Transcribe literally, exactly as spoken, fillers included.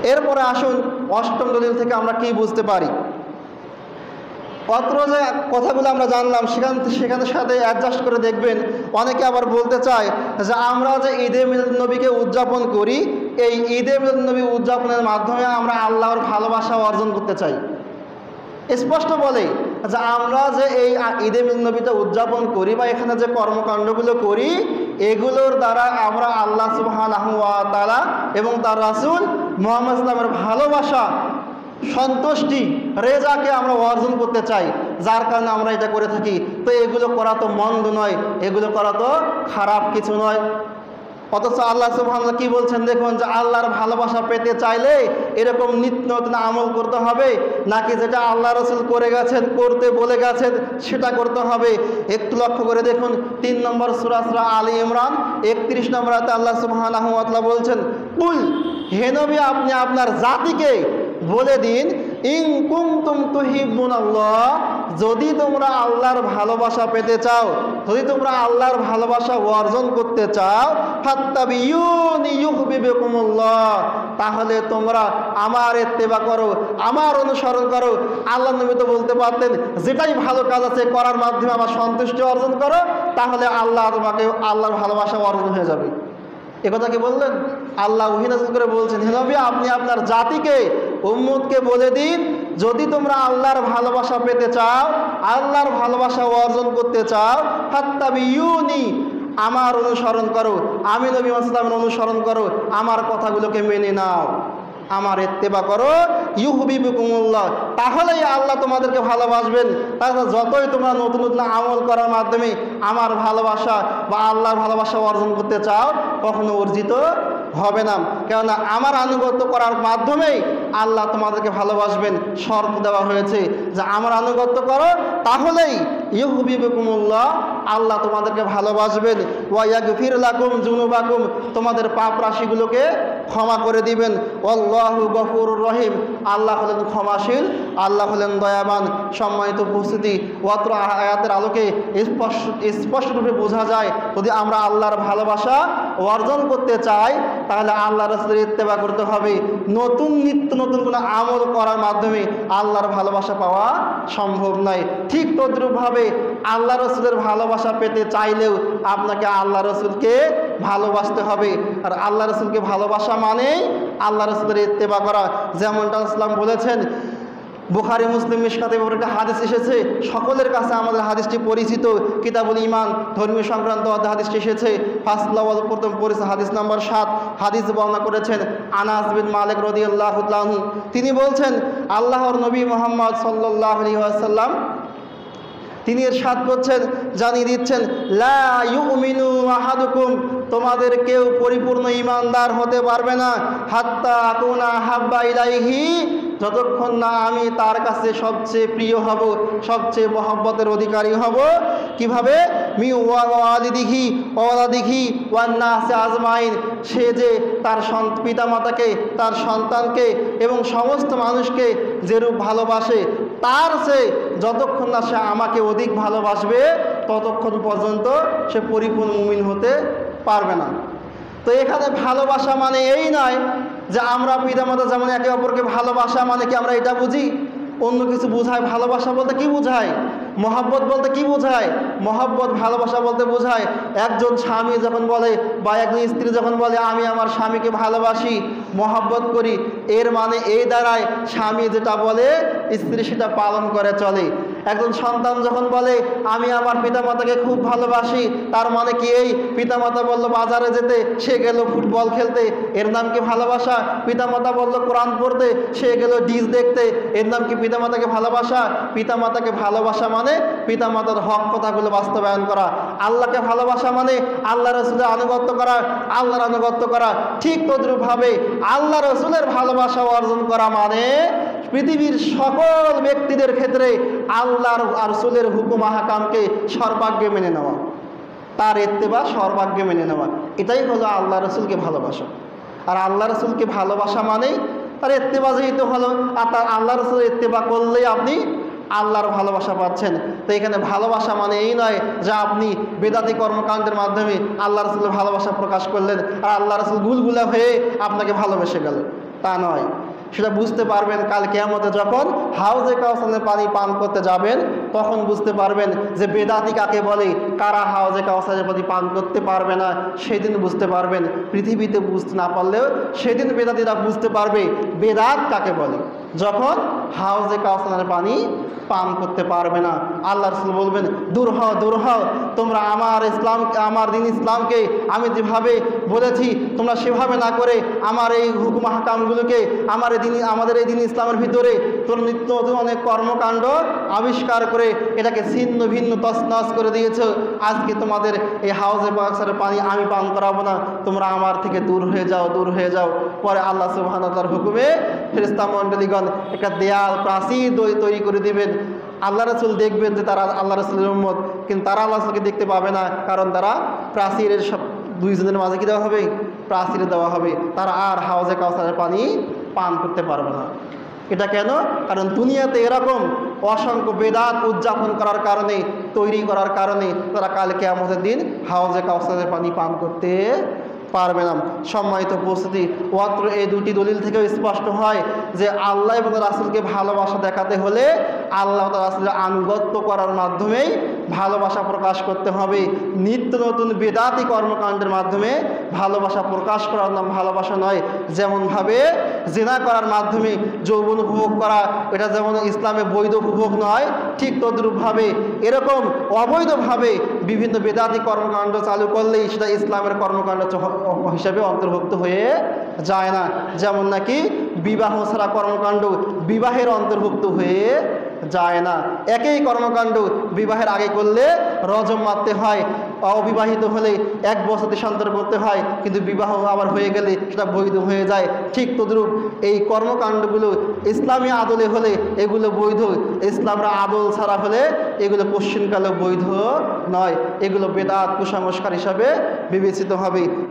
এরপরে আসুন অষ্টম দলিল থেকে আমরা কি বুঝতে পারি। অত্র যে কথাগুলো আমরা জানলাম সেখান সেখানের সাথে অ্যাডজাস্ট করে দেখবেন, অনেকে আবার বলতে চায় যে আমরা যে ঈদে মিলাদুন্নবীকে উদযাপন করি, এই ঈদে মিলাদুন্নবী উদযাপনের মাধ্যমে আমরা আল্লাহর ভালোবাসা অর্জন করতে চাই। স্পষ্ট বলে যে আমরা যে এই ঈদে মিলাদুন্নবীটা উদযাপন করি বা এখানে যে কর্মকাণ্ডগুলো করি, এগুলোর দ্বারা আমরা আল্লাহ সুবহানাহু ওয়া তাআলা এবং তার রাসূল মুহাম্মদ সাল্লাল্লাহু আলাইহি ওয়াসাল্লামের ভালোবাসা, সন্তুষ্টি, রেজাকে আমরা অর্জন করতে চাই, যার কারণে আমরা এটা করে থাকি। তো এগুলো করা তো মন্দ নয়, এগুলো করা তো খারাপ কিছু নয়। অথচ আল্লাহ সুবহানাহু ওয়া তাআলা কি বলছেন দেখুন, যে আল্লাহর ভালোবাসা পেতে চাইলে এরকম নিত্য নতুন আমল করতে হবে, নাকি যেটা আল্লাহ রাসূল করে গেছেন, করতে বলে গেছেন সেটা করতে হবে। একটু লক্ষ্য করে দেখুন তিন নম্বর সূরা সূরা আলী ইমরান একত্রিশ নম্বর আয়াতে আল্লাহ সুবহানাহু ওয়া তাআলা বলছেন, কুল, হে নবী আপনি আপনার জাতিকে বলে দিন, ইন কুনতুম তুহিব্বুনাল্লাহ, যদি তোমরা আল্লাহর ভালোবাসা পেতে চাও, যদি তোমরা আল্লাহর ভালোবাসা অর্জন করতে চাও, ফাত্তাবিউনি ইউহিব্বুকুমুল্লাহ, তাহলে তোমরা আমার ইত্তেবা করো, আমার অনুসরণ করো। আল্লাহ নবী তো বলতে পারতেন যেটাই ভালো কাজ আছে করার মাধ্যমে আমার সন্তুষ্টি অর্জন করো, তাহলে আল্লাহ তোমাকে আল্লাহর ভালোবাসা অর্জন হয়ে যাবে। একথা কি বললেন? আল্লাহ ওহী নাযিল করে বলছেন, হে নবী আপনি আপনার জাতিকে, উম্মতকে বলে দিন, যদি তোমরা আল্লাহর ভালোবাসা পেতে চাও, আল্লাহর ভালোবাসা অর্জন করতে চাও, ফাত্তাবিউনি, আমার অনুসরণ করো, আমি নবী মুহাম্মদ সাল্লাল্লাহু আলাইহি ওয়াসাল্লামের অনুসরণ করো, আমার কথাগুলোকে মেনে নাও, আমার ইত্তেবা করো, ইউহিব্বুকুমুল্লাহ, তাহলেই আল্লাহ তোমাদেরকে ভালোবাসবেন। তাছাড়া যতই তোমরা নতুন নতুন আমল করার মাধ্যমে আমার ভালোবাসা বা আল্লাহর ভালোবাসা অর্জন করতে চাও, কখনো অর্জিত হবে না। কেননা আমার আনুগত্য করার মাধ্যমেই আল্লাহ তোমাদেরকে ভালোবাসবেন। শর্ত দেওয়া হয়েছে যে আমার আনুগত্য করো, তাহলেই ইউহিব্বুকুমুল্লাহ, আল্লাহ তোমাদেরকে ভালোবাসবেন। ওয়া ইয়াগফির লাকুম যুনুবাকুম, তোমাদের পাপ রাশিগুলোকে ক্ষমা করে দিবেন। আল্লাহু গফুরুর রহিম, আল্লাহ হলেন ক্ষমাশীল, আল্লাহ হলেন দয়াবান। সম্মানিত উপস্থিতি, অত্র আয়াতের আলোকে স্পষ্ট স্পষ্টরূপে বোঝা যায়, যদি আমরা আল্লাহর ভালোবাসা অর্জন করতে চাই, তাহলে আল্লাহ রাসূলের ইত্তেবা করতে হবে। নতুন নিত্য নতুন কোনো আমল করার মাধ্যমে আল্লাহর ভালোবাসা পাওয়া সম্ভব নয়। ঠিক তদ্রূপভাবে আল্লাহ রাসূলের ভালোবাসা পেতে চাইলেও আপনাকে আল্লাহ রাসূলকে ভালোবাসতে হবে। আর আল্লাহ রাসূলকে ভালোবাসা মানে আল্লাহ রাসূলের ইত্তেবা করা। যেমনটা ইসলাম বলেছেন, বুখারী মুসলিম মিশকাতে একটা হাদিস এসেছে, সকলের কাছে আমাদের হাদিসটি পরিচিত, কিতাবুল ঈমান ধর্মীয় সংক্রান্ত হাদিসটি এসেছে। ফার্স্ট লেভেল প্রথম পরিচিত হাদিস নাম্বার সাত, হাদিস বর্ণনা করেছেন আনাস বিন মালিক রাদিয়াল্লাহু তাআলা আনহু। তিনি বলছেন, আল্লাহর নবী মুহাম্মদ সাল্লাল্লাহু আলাইহি ওয়াসাল্লাম তিনি ইরশাদ করছেন, জানিয়ে দিচ্ছেন, লা ইউমিনু আহাদুকুম, তোমাদের কেউ পরিপূর্ণ ঈমানদার হতে পারবে না, হাত্তা আকুনা হাব্বা ইলাইহি, যতক্ষণ না আমি তার কাছে সবচেয়ে প্রিয় হব, সবচেয়ে মহব্বতের অধিকারী হব। কিভাবে? মি ওয়ালিদিহি ওয়ালাদিহি ওয়ান নাসি আজমাইন, সে যে তার পিতামাতাকে, তার সন্তানকে এবং সমস্ত মানুষকে যেরূপ ভালোবাসে, তার সে যতক্ষণ না সে আমাকে অধিক ভালোবাসবে, ততক্ষণ পর্যন্ত সে পরিপূর্ণ মুমিন হতে পারবে না। তো এখানে ভালোবাসা মানে এই নয় যে আমরা পিতামাতা যেমন একে অপরকে ভালোবাসা মানে কি আমরা এটা বুঝি, অন্য কিছু বোঝায়। ভালোবাসা বলতে কি বোঝায়? মহব্বত বলতে কি বোঝায়? মহব্বত ভালোবাসা বলতে বোঝায় একজন স্বামী যখন বলে বা একজন স্ত্রী যখন বলে আমি আমার স্বামীকে ভালোবাসি, মহব্বত করি, এর মানে এই দ্বারায় স্বামী যেটা বলে স্ত্রী সেটা পালন করে চলে। একজন সন্তান যখন বলে আমি আমার পিতামাতাকে খুব ভালোবাসি, তার মানে কি এই পিতামাতা বলল বাজারে যেতে, সে গেল ফুটবল খেলতে, এর নাম কি ভালোবাসা? পিতামাতা বলল কোরআন পড়তে, সে গেল ডিস দেখতে, এর নাম কি পিতামাতাকে ভালোবাসা? পিতামাতাকে ভালোবাসা মানে পিতামাতার হক কথাগুলো বাস্তবায়ন করা। আল্লাহকে ভালোবাসা মানে আল্লাহ রসুলের আনুগত্য করা, আল্লাহর আনুগত্য করা। ঠিক তদ্রূপভাবে আল্লাহ রসুলের ভালোবাসা অর্জন করা মানে পৃথিবীর সকল ব্যক্তিদের ক্ষেত্রে আল্লাহর রসুলের হুকুম আহকামকে সর্বাগ্যে মেনে নেওয়া, তার ইত্তেবা সর্বাগ্যে মেনে নেওয়া। এটাই হলো আল্লাহ রসুলকে ভালোবাসা। আর আল্লাহ রসুলকে ভালোবাসা মানেই তার ইত্তেবা যেহেতু হলো, আর তার আল্লাহ রসুলের ইত্তেবা করলেই আপনি আল্লাহর ভালোবাসা পাচ্ছেন। তো এখানে ভালোবাসা মানে এই নয় যে আপনি বেদাতি কর্মকাণ্ডের মাধ্যমে আল্লাহ রসুলের ভালোবাসা প্রকাশ করলেন আর আল্লাহ রসুল গুলগুলা হয়ে আপনাকে ভালোবেসে গেল। তা নয়। সেটা বুঝতে পারবেন কাল কিয়ামতে যখন হাউজে কাউসারের পানি পান করতে যাবেন, তখন বুঝতে পারবেন যে বেদাতি কাকে বলে, কারা হাউজে কাউসারের পানি পান করতে পারবে না, সেদিন বুঝতে পারবেন। পৃথিবীতে বুঝতে না পারলেও সেদিন বেদাতিরা বুঝতে পারবে বেদাত কাকে বলে, যখন হাউজে কাউসারের পানি পান করতে পারবে না। আল্লাহ রাসূল বলবেন, দূর হও দূর হও, তোমরা আমার ইসলাম আমার দিন ইসলামকে আমি যেভাবে বলেছি তোমরা সেভাবে না করে আমার এই হুকুম হাকামগুলোকে আমার এই দিন আমাদের এই দিন ইসলামের ভিতরে তোমরা নিত্য নতুন অনেক কর্মকাণ্ড আবিষ্কার করে এটাকে ছিন্ন ভিন্ন তছনছ করে দিয়েছো। আজকে তোমাদের এই হাউজে কাউসারের পানি আমি পান করাবো না, তোমরা আমার থেকে দূর হয়ে যাও দূর হয়ে যাও। পরে আল্লাহ সুবহানাহু ওয়া তাআলার হুকুমে ফেরেশতা মণ্ডলীগণ একটা দেয়াল প্রাচীর তৈরি করে দিবেন। আল্লাহ রাসূল দেখবেন যে তারা আল্লাহ রাসূলের উম্মত, কিন্তু তারা আল্লাহ রাসূলকে দেখতে পাবে না, কারণ তারা প্রাচীরের সব দুইজনের মাঝে কী দেওয়া হবে, প্রাচীরে দেওয়া হবে। তারা আর হাউজে কাউসারের পানি পান করতে পারবে না। এটা কেন? কারণ দুনিয়াতে এরকম অসংখ্য বেদাত উদযাপন করার কারণে, তৈরি করার কারণে তারা কাল কিয়ামতের দিন হাউজে কাউসারের পানি পান করতে পারবে না। সম্মানিত উপস্থিতি, অত্র এই দুটি দলিল থেকেও স্পষ্ট হয় যে আল্লাহ এবং রাসূলকে ভালোবাসা দেখাতে হলে আল্লাহ এবং রাসূলের আনুগত্য করার মাধ্যমেই ভালোবাসা প্রকাশ করতে হবে। নিত্য নতুন বেদাতি কর্মকাণ্ডের মাধ্যমে ভালোবাসা প্রকাশ করার নাম ভালোবাসা নয়। যেমনভাবে জিনা করার মাধ্যমে যৌবন উপভোগ করা, এটা যেমন ইসলামে বৈধ উপভোগ নয়, ঠিক তদ্রূপভাবে এরকম অবৈধভাবে বিভিন্ন বেদাতি কর্মকাণ্ড চালু করলেই সেটা ইসলামের কর্মকাণ্ড হিসাবে অন্তর্ভুক্ত হয়ে যায় না। যেমন নাকি বিবাহ ছাড়া কর্মকাণ্ড বিবাহের অন্তর্ভুক্ত হয়ে যায় না। একই কর্মকাণ্ড বিবাহের আগে করলে রজম মারতে হয়, অবিবাহিত হলে এক বছর দেশান্তর করতে হয়, কিন্তু বিবাহ আবার হয়ে গেলে সেটা বৈধ হয়ে যায়। ঠিক তদ্রূপ এই কর্মকাণ্ডগুলো ইসলামী আদলে হলে এগুলো বৈধ, ইসলামরা আদল ছাড়া হলে এগুলো পশ্চিমকালে বৈধ নয়, এগুলো বেদাত কুসংস্কার হিসাবে বিবেচিত হবে।